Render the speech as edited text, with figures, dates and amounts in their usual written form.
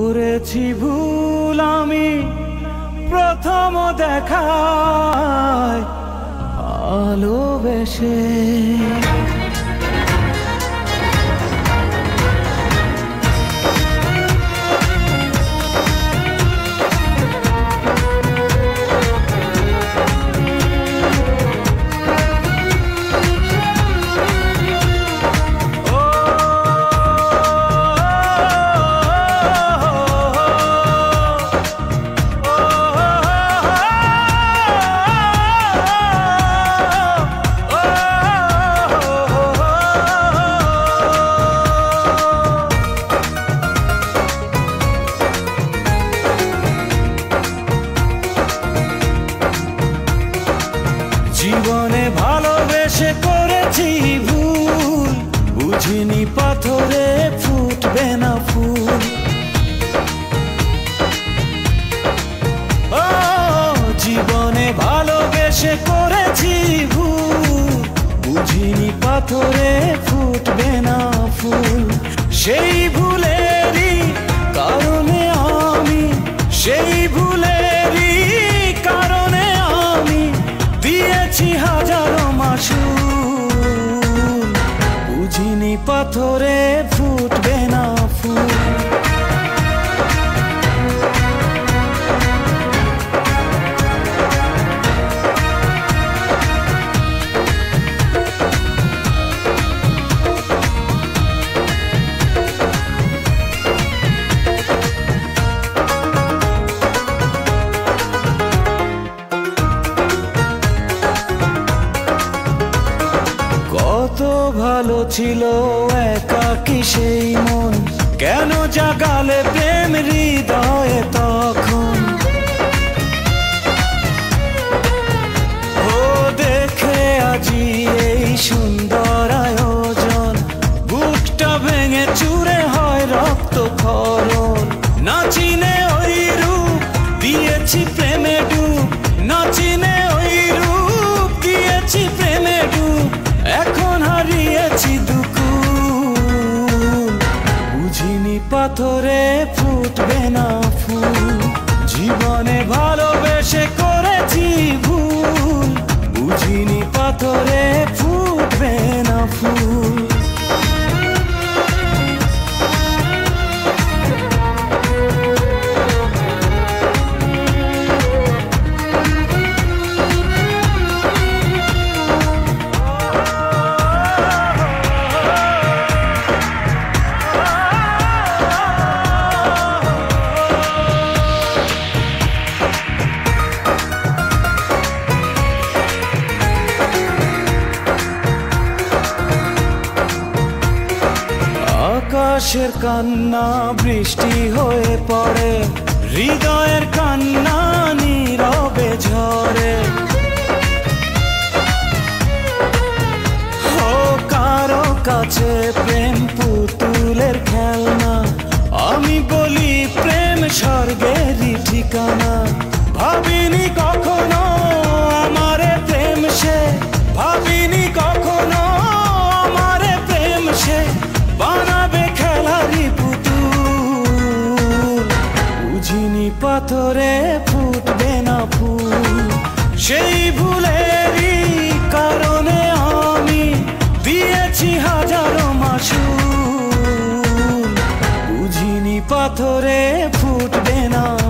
করেছি ভুল আমি প্রথম দেখায় ভালোবেসে। জীবনে ভালোবেসে করেছি ভুল, বুঝিনি পাথরে ফুটবে না ফুল। ও জীবনে ভালোবেসে করেছি ভুল, বুঝিনি পাথরে ফুটবে না ফুল। সেই ভুলেরই কারণে আমি, সেই ভুলেরই কারণে আমি দিয়েছি হাজারো মাসুল, বুঝিনি পাথরে ফুটবে না ফুল। কত ভালো ছিল একাকী সেই মন, কেন জাগালে প্রেম হৃদয়ে তখন। ও দেখে আজি এই সুন্দর আয়োজন, বুকটা ভেঙে চুরে হয় রক্ত ক্ষরণ। না চিনে ওই রূপ দিয়েছি প্রেমে ডুব, না চিনে ওই রূপ দিয়েছি প্রেমে ডুব। এখন হারিয়েছি দুকুল, বুঝিনি পাথরে ফুটবে না ফুল। জীবনে ভালোবেসে করেছি ভুল, বুঝিনি পাথরে ফুটবে না ফুল। আকাশের কান্না বৃষ্টি হয়ে পড়ে, হৃদয়ের কান্না নীরবে ঝরে। ও কারো কাছে প্রেম পুতুলের খেলনা, আমি বলি প্রেম স্বর্গেরই ঠিকানা। ভাবিনি কখনো আমারে প্রেম সে, ভাবিনি কখনো আমারে প্রেম সে বানাবে খেলারি পুতুল, বুঝিনি পাথরে ফুটবে না ফুল। সেই ভুলেরই কারণে আমি দিয়েছি হাজারো মাসুল, বুঝিনি পাথরে ফুটবে না